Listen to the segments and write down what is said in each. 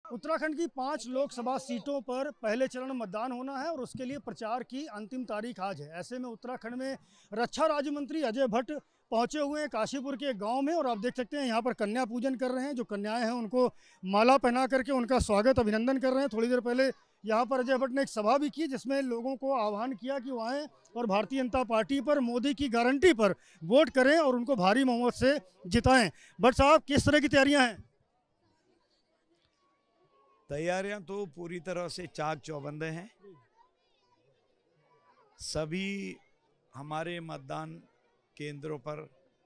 उत्तराखंड की 5 लोकसभा सीटों पर पहले चरण मतदान होना है और उसके लिए प्रचार की अंतिम तारीख आज है। ऐसे में उत्तराखंड में रक्षा राज्य मंत्री अजय भट्ट पहुंचे हुए हैं काशीपुर के गांव में और आप देख सकते हैं यहाँ पर कन्या पूजन कर रहे हैं। जो कन्याएं हैं उनको माला पहना करके उनका स्वागत अभिनंदन कर रहे हैं। थोड़ी देर पहले यहाँ पर अजय भट्ट ने एक सभा भी की जिसमें लोगों को आह्वान किया कि वो आएँ और भारतीय जनता पार्टी पर मोदी की गारंटी पर वोट करें और उनको भारी बहुमत से जिताएं। भट्ट साहब, किस तरह की तैयारियां हैं? तैयारियां तो पूरी तरह से चाक चौबंद हैं। सभी हमारे मतदान केंद्रों पर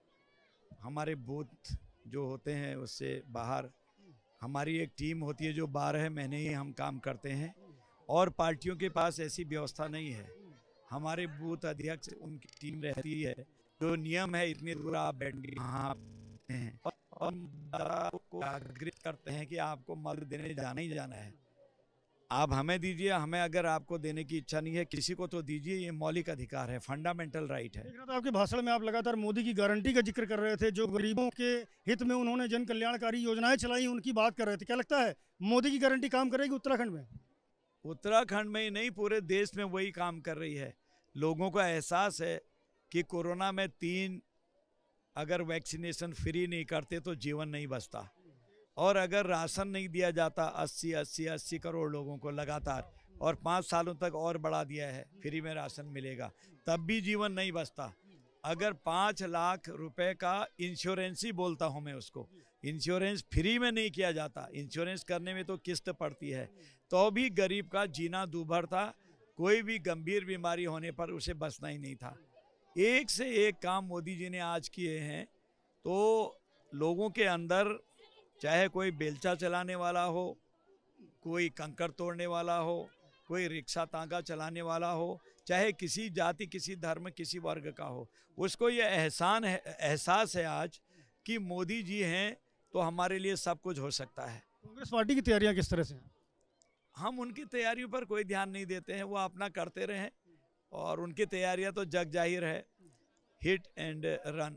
हमारे बूथ जो होते हैं उससे बाहर हमारी एक टीम होती है जो 12 महीने ही हम काम करते हैं और पार्टियों के पास ऐसी व्यवस्था नहीं है। हमारे बूथ अध्यक्ष उनकी टीम रहती है, जो नियम है इतनी दूर आप बैठे हैं और को आग्रह करते हैं कि आपको मत देने जाना ही जाना है। आप हमें दीजिए, हमें अगर आपको देने की इच्छा नहीं है किसी को तो दीजिए, ये मौलिक अधिकार है, फंडामेंटल राइट है। तो आपके भाषण में आप लगातार मोदी की गारंटी का जिक्र कर रहे थे, जो गरीबों के हित में उन्होंने जन कल्याणकारी योजनाएं चलाई उनकी बात कर रहे थे। क्या लगता है मोदी की गारंटी काम करेगी उत्तराखंड में? उत्तराखंड में ही नहीं, पूरे देश में वही काम कर रही है। लोगों को एहसास है कि कोरोना में 3 अगर वैक्सीनेशन फ्री नहीं करते तो जीवन नहीं बचता, और अगर राशन नहीं दिया जाता 80 करोड़ लोगों को लगातार, और 5 सालों तक और बढ़ा दिया है फ्री में राशन मिलेगा, तब भी जीवन नहीं बचता। अगर 5 लाख रुपए का इंश्योरेंस ही बोलता हूँ मैं उसको, इंश्योरेंस फ्री में नहीं किया जाता, इंश्योरेंस करने में तो किस्त पड़ती है, तो भी गरीब का जीना दूभर था। कोई भी गंभीर बीमारी होने पर उसे बचना ही नहीं था। एक से एक काम मोदी जी ने आज किए हैं, तो लोगों के अंदर चाहे कोई बेलचा चलाने वाला हो, कोई कंकर तोड़ने वाला हो, कोई रिक्शा तांगा चलाने वाला हो, चाहे किसी जाति, किसी धर्म, किसी वर्ग का हो, उसको ये एहसास है आज कि मोदी जी हैं तो हमारे लिए सब कुछ हो सकता है। कांग्रेस पार्टी की तैयारियां किस तरह से हैं? हम उनकी तैयारियों पर कोई ध्यान नहीं देते हैं, वो अपना करते रहें, और उनकी तैयारियां तो जग जाहिर है। Hit and run,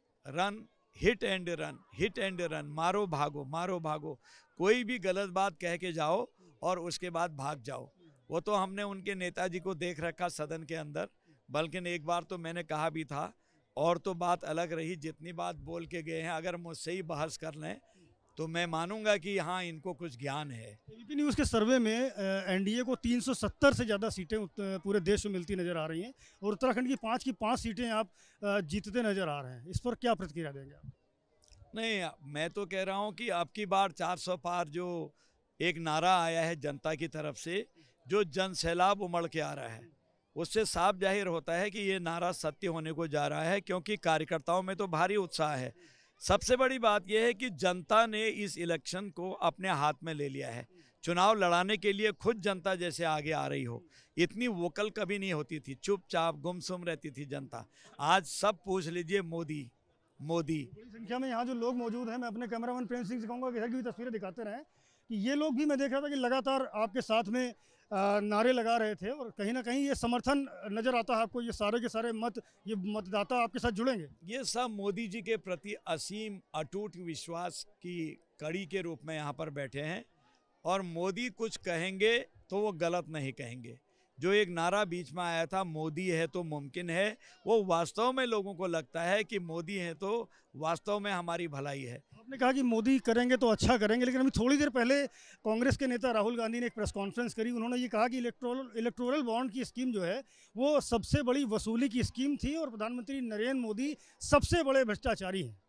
run hit and run, hit and run, मारो भागो, मारो भागो। कोई भी गलत बात कह के जाओ और उसके बाद भाग जाओ। वो तो हमने उनके नेताजी को देख रखा सदन के अंदर, बल्कि एक बार तो मैंने कहा भी था, और तो बात अलग रही, जितनी बात बोल के गए हैं अगर मुझसे ही बहस कर लें तो मैं मानूंगा कि हाँ इनको कुछ ज्ञान है। एबीपी न्यूज़ के सर्वे में एनडीए को 370 से ज़्यादा सीटें पूरे देश में मिलती नजर आ रही हैं और उत्तराखंड की 5 सीटें आप जीतते नजर आ रहे हैं। इस पर क्या प्रतिक्रिया देंगे आप? नहीं, मैं तो कह रहा हूँ कि अब की बार 400 पार जो एक नारा आया है जनता की तरफ से, जो जन सैलाब उमड़ के आ रहा है, उससे साफ जाहिर होता है कि ये नारा सत्य होने को जा रहा है, क्योंकि कार्यकर्ताओं में तो भारी उत्साह है। सबसे बड़ी बात यह है कि जनता ने इस इलेक्शन को अपने हाथ में ले लिया है। चुनाव लड़ाने के लिए खुद जनता जैसे आगे आ रही हो, इतनी वोकल कभी नहीं होती थी, चुपचाप गुमसुम रहती थी जनता। आज सब पूछ लीजिए मोदी मोदी। बड़ी संख्या में यहाँ जो लोग मौजूद हैं, मैं अपने कैमरामैन प्रेम सिंह से कहूँगा कि इधर की भी तस्वीरें दिखाते रहें कि ये लोग भी, मैं देख रहा था कि लगातार आपके साथ में नारे लगा रहे थे और कहीं ना कहीं ये समर्थन नजर आता है आपको। ये सारे के सारे ये मतदाता आपके साथ जुड़ेंगे। ये सब मोदी जी के प्रति असीम अटूट विश्वास की कड़ी के रूप में यहाँ पर बैठे हैं, और मोदी कुछ कहेंगे तो वो गलत नहीं कहेंगे। जो एक नारा बीच में आया था, मोदी है तो मुमकिन है, वो वास्तव में लोगों को लगता है कि मोदी है तो वास्तव में हमारी भलाई है। आपने कहा कि मोदी करेंगे तो अच्छा करेंगे, लेकिन अभी थोड़ी देर पहले कांग्रेस के नेता राहुल गांधी ने एक प्रेस कॉन्फ्रेंस करी। उन्होंने ये कहा कि इलेक्टोरल बॉन्ड की स्कीम जो है वो सबसे बड़ी वसूली की स्कीम थी और प्रधानमंत्री नरेंद्र मोदी सबसे बड़े भ्रष्टाचारी हैं।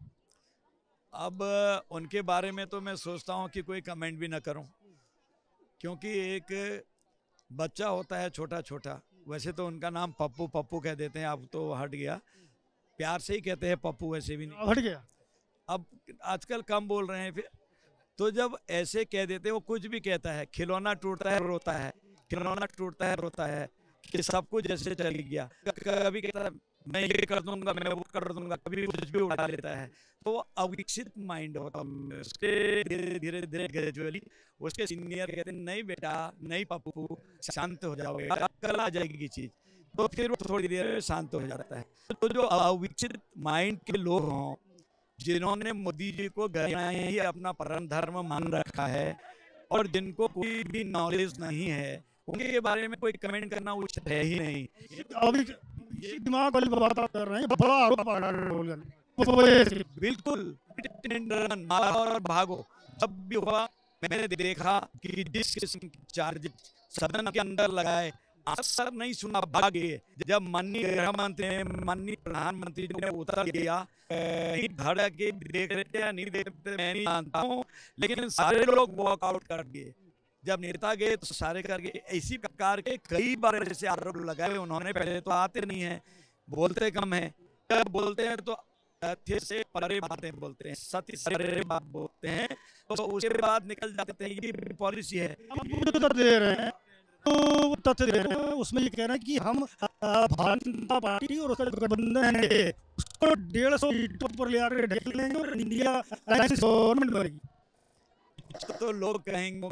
अब उनके बारे में तो मैं सोचता हूँ कि कोई कमेंट भी ना करूँ, क्योंकि एक बच्चा होता है छोटा छोटा, वैसे तो उनका नाम पप्पू पप्पू कह देते हैं, अब तो हट गया, प्यार से ही कहते हैं पप्पू, वैसे भी नहीं हट गया, अब आजकल कम बोल रहे हैं। फिर तो जब ऐसे कह देते हैं, वो कुछ भी कहता है, खिलौना टूटता है रोता है, खिलौना टूटता है रोता है, कि सब कुछ जैसे चल गया। कभी कहता है मैं ये कर दूंगा, मैं वो कर दूंगा, कभी कुछ भी उठा लेता है। तो वो अविकसित माइंड होता है उसके, धीरे धीरे धीरे ग्रेजुअली उसके सीनियर कहते हैं नहीं बेटा, नहीं पप्पू, शांत हो जाओगे, कल आ जाएगी चीज, तो फिर वो थोड़ी देर में शांत हो जाता है। तो जो अविकसित माइंड के लोग हों, जिन्होंने मोदी जी को गहराई ही अपना परम धर्म मान रखा है और जिनको कोई भी नॉलेज नहीं है उनके बारे में कोई कमेंट करना उचित है ही नहीं। अभी ये दिमाग वाली बात आप कर रहे हैं, बड़ा आरोप आ रहा है। बिल्कुल मारो और भागो। जब भी हुआ मैंने देखा कि जिस किस्म की चार्ज सदन के अंदर लगाए असर नहीं सुना, भाग गए। जब माननीय गृह मंत्री ने, माननीय प्रधानमंत्री ने उतर दिया, नहीं धड़ के देख रहे थे या नहीं देख रहे थे मैं नहीं जानता हूँ, लेकिन सारे लोग वॉकआउट कर दिए। जब नेता गए तो सारे कर गए। इसी प्रकार के कई बार ऐसे आरोप लगाए उन्होंने। पहले तो आते नहीं है, बोलते कम है, जब बोलते हैं तो तथ्य से परे बातें बोलते हैं, सत्य से परे बात बोलते हैं, तो उसके बाद निकल जाते हैं ये पॉलिसी है। दे रहे हैं तो तथ्य दे रहे हैं, उसमें ये कह रहे हैं कि हम भारतीय जनता पार्टी और उसका गठबंधन है उसको 150 सीटों पर ले आकर ढक लेंगे और इंडिया गवर्नमेंट बनेगी। तो लोग कहेंगे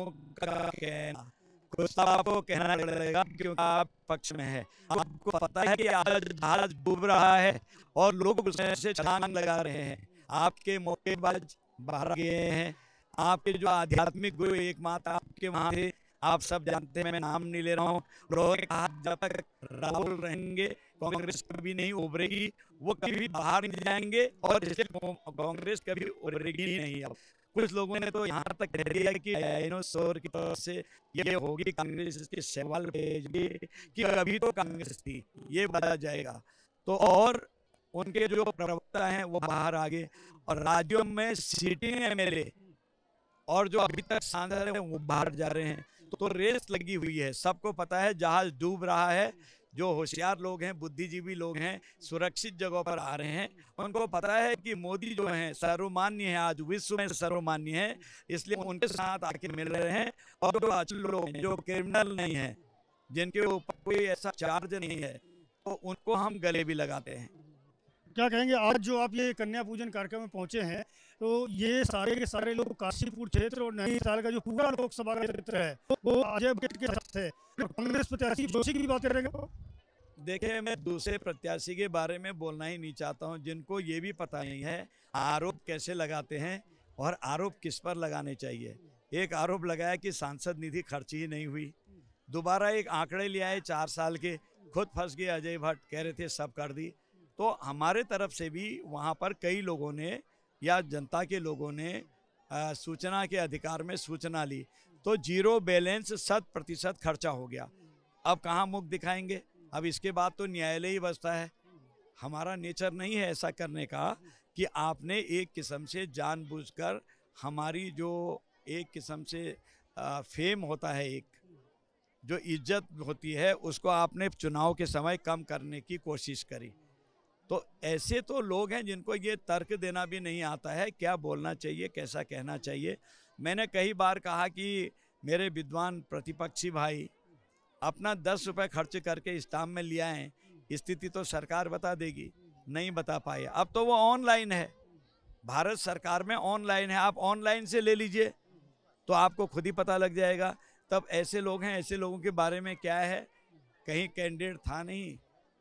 कहना, कुछ आपको कहना पड़ेगा क्योंकि आप पक्ष में है। आपको पता है कि आज जहाज डूब रहा है और लोग उसमें से छलांग लगा रहे हैं। आपके मौकेबाज बाहर गए हैं, आपके जो आध्यात्मिक गुरु एकमात्र आपके वहाँ थे, आप सब जानते हैं, मैं नाम नहीं ले रहा हूँ। लोगों ने कहा जब तक राहुल रहेंगे कांग्रेस कभी नहीं उभरेगी, वो कभी बाहर नहीं जाएंगे और इससे कांग्रेस कभी उभरेगी ही नहीं। अब कुछ लोगों ने तो यहाँ तक कह दिया कि डायनासोर की तरफ से ये होगी कांग्रेस, इसके सवाल भेजिए कि अभी तो कांग्रेस थी, ये बदल जाएगा। तो और उनके जो प्रवक्ता हैं वो बाहर आ गए और राज्यों में सिटिंग एमएलए और जो अभी तक सांसद हैं वो बाहर जा रहे हैं। तो रेस लगी हुई है, सबको पता है जहाज डूब रहा है। जो होशियार लोग हैं, बुद्धिजीवी लोग हैं, सुरक्षित जगहों पर आ रहे हैं। उनको पता है कि मोदी जो हैं सर्वमान्य है, आज विश्व में सर्वमान्य है, इसलिए उनके साथ आके मिल रहे हैं। और जो अच्छे लोग हैं, जो क्रिमिनल नहीं है, जिनके ऊपर कोई ऐसा चार्ज नहीं है, तो उनको हम गले भी लगाते हैं। क्या कहेंगे, आज जो आप ये कन्या पूजन कार्यक्रम में पहुंचे हैं, तो ये सारे के सारे लोग काशीपुर क्षेत्र और नैनीताल का जो पूरा लोकसभा का क्षेत्र है वो अजय भट्ट के साथ है, कांग्रेस प्रत्याशी जोशी की बात करेंगे। देखिए, मैं दूसरे प्रत्याशी के बारे में बोलना ही नहीं चाहता हूं, जिनको ये भी पता नहीं है आरोप कैसे लगाते हैं और आरोप किस पर लगाने चाहिए। एक आरोप लगाया कि सांसद निधि खर्च ही नहीं हुई, दोबारा एक आंकड़े ले आए 4 साल के, खुद फंस गए अजय भट्ट, कह रहे थे सब कर दी। तो हमारे तरफ से भी वहाँ पर कई लोगों ने या जनता के लोगों ने सूचना के अधिकार में सूचना ली, तो 0 बैलेंस 100% खर्चा हो गया। अब कहाँ मुख दिखाएंगे? अब इसके बाद तो न्यायालय ही बचता है। हमारा नेचर नहीं है ऐसा करने का कि आपने एक किस्म से जानबूझकर हमारी जो एक किस्म से फेम होता है, एक जो इज्जत होती है, उसको आपने चुनाव के समय कम करने की कोशिश करी। तो ऐसे तो लोग हैं जिनको ये तर्क देना भी नहीं आता है, क्या बोलना चाहिए, कैसा कहना चाहिए। मैंने कई बार कहा कि मेरे विद्वान प्रतिपक्षी भाई अपना 10 रुपये खर्च करके स्टाम्प में लिया है, स्थिति तो सरकार बता देगी, नहीं बता पाए। अब तो वो ऑनलाइन है, भारत सरकार में ऑनलाइन है, आप ऑनलाइन से ले लीजिए तो आपको खुद ही पता लग जाएगा। तब ऐसे लोग हैं, ऐसे लोगों के बारे में क्या है, कहीं कैंडिडेट था नहीं,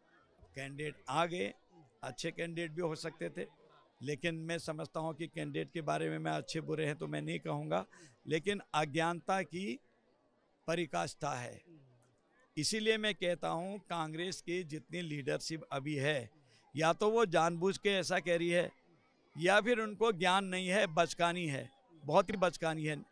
कैंडिडेट आ गए, अच्छे कैंडिडेट भी हो सकते थे, लेकिन मैं समझता हूं कि कैंडिडेट के बारे में मैं अच्छे बुरे हैं तो मैं नहीं कहूँगा, लेकिन अज्ञानता की परिकाष्ठा है। इसीलिए मैं कहता हूं कांग्रेस की जितनी लीडरशिप अभी है, या तो वो जानबूझ के ऐसा कह रही है या फिर उनको ज्ञान नहीं है, बचकानी है, बहुत ही बचकानी है।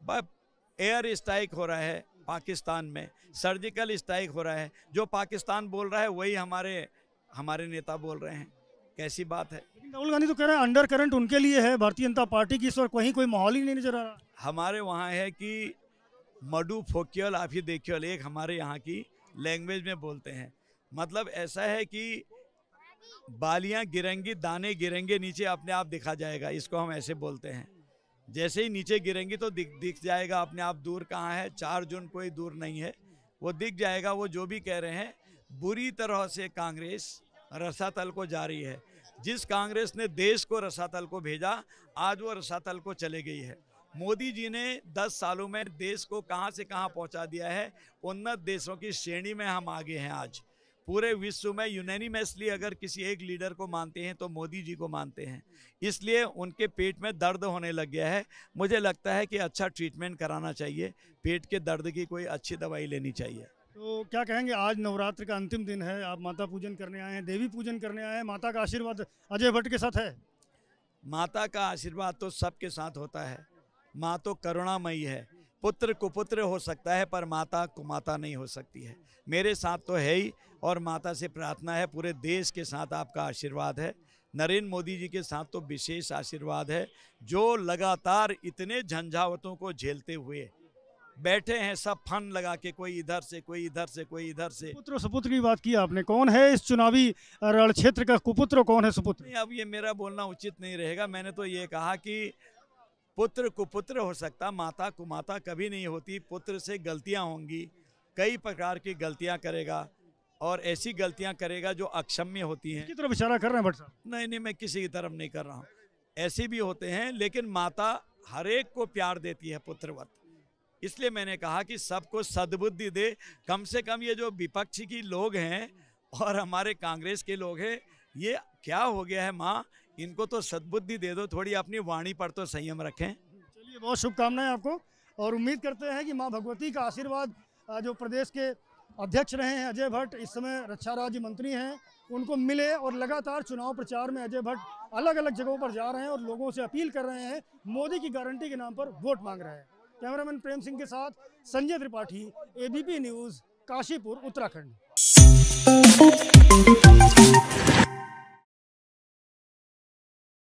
एयर स्ट्राइक हो रहा है पाकिस्तान में, सर्जिकल स्ट्राइक हो रहा है, जो पाकिस्तान बोल रहा है वही हमारे नेता बोल रहे हैं, कैसी बात है। राहुल गांधी तो कह रहे हैं अंडर करंट उनके लिए है, भारतीय जनता पार्टी की इस वक्त कहीं कोई माहौल ही नहीं नजर आ रहा। हमारे वहाँ है कि मडू फोक्यल आप ही देखियल, एक हमारे यहाँ की लैंग्वेज में बोलते हैं, मतलब ऐसा है कि बालियां गिरेंगी, दाने गिरेंगे नीचे, अपने आप दिखा जाएगा, इसको हम ऐसे बोलते हैं। जैसे ही नीचे गिरेंगी तो दिख जाएगा अपने आप, दूर कहाँ है, 4 जून कोई दूर नहीं है, वो दिख जाएगा। वो जो भी कह रहे हैं, बुरी तरह से कांग्रेस रसातल को जा रही है। जिस कांग्रेस ने देश को रसातल को भेजा, आज वो रसातल को चले गई है। मोदी जी ने 10 सालों में देश को कहां से कहां पहुंचा दिया है, उन्नत देशों की श्रेणी में हम आगे हैं आज। पूरे विश्व में यूनैनिमसली अगर किसी एक लीडर को मानते हैं तो मोदी जी को मानते हैं। इसलिए उनके पेट में दर्द होने लग गया है। मुझे लगता है कि अच्छा ट्रीटमेंट कराना चाहिए, पेट के दर्द की कोई अच्छी दवाई लेनी चाहिए। तो क्या कहेंगे, आज नवरात्र का अंतिम दिन है, आप माता पूजन करने आए हैं, देवी पूजन करने आए हैं, माता का आशीर्वाद अजय भट्ट के साथ है? माता का आशीर्वाद तो सबके साथ होता है। माँ तो करुणामयी है। पुत्र कुपुत्र हो सकता है पर माता कुमाता नहीं हो सकती है। मेरे साथ तो है ही, और माता से प्रार्थना है पूरे देश के साथ आपका आशीर्वाद है। नरेंद्र मोदी जी के साथ तो विशेष आशीर्वाद है, जो लगातार इतने झंझावतों को झेलते हुए बैठे हैं, सब फन लगा के, कोई इधर से कोई इधर से कोई इधर से। पुत्र सुपुत्र की बात की आपने, कौन है इस चुनावी रण क्षेत्र का कुपुत्र, कौन है सुपुत्र? नहीं, अब ये मेरा बोलना उचित नहीं रहेगा। मैंने तो ये कहा कि पुत्र कुपुत्र हो सकता, माता कुमाता कभी नहीं होती। पुत्र से गलतियां होंगी, कई प्रकार की गलतियां करेगा, और ऐसी गलतियां करेगा जो अक्षम्य होती हैं। किस तरफ इशारा कर रहे हैं भट्ट साहब? नहीं, मैं किसी की तरफ नहीं कर रहा हूँ। ऐसे भी होते हैं, लेकिन माता हर एक को प्यार देती है पुत्रवत। इसलिए मैंने कहा कि सबको सद्बुद्धि दे। कम से कम ये जो विपक्षी की लोग हैं और हमारे कांग्रेस के लोग हैं, ये क्या हो गया है माँ, इनको तो सद्बुद्धि दे दो, थोड़ी अपनी वाणी पर तो संयम रखें। चलिए, बहुत शुभकामनाएं आपको, और उम्मीद करते हैं कि माँ भगवती का आशीर्वाद, जो प्रदेश के अध्यक्ष रहे हैं अजय भट्ट, इस समय रक्षा राज्य मंत्री हैं, उनको मिले। और लगातार चुनाव प्रचार में अजय भट्ट अलग अलग जगहों पर जा रहे हैं और लोगों से अपील कर रहे हैं, मोदी की गारंटी के नाम पर वोट मांग रहे हैं। कैमरामैन प्रेम सिंह के साथ संजय त्रिपाठी, एबीपी न्यूज़, काशीपुर, उत्तराखंड।